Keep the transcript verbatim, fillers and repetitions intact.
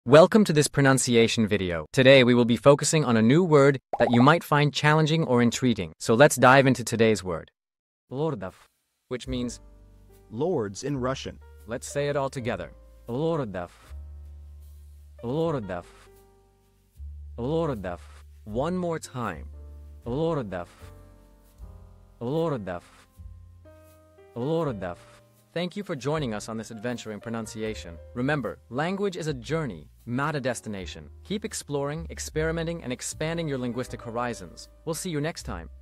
Welcome to this pronunciation video. Today we will be focusing on a new word that you might find challenging or intriguing. So let's dive into today's word. Lordov, which means Lords in Russian. Let's say it all together. Lordov. Lordov. Lordov. One more time. Lordov. Lordov. Lordov. Thank you for joining us on this adventure in pronunciation. Remember, language is a journey, not a destination. Keep exploring, experimenting, and expanding your linguistic horizons. We'll see you next time.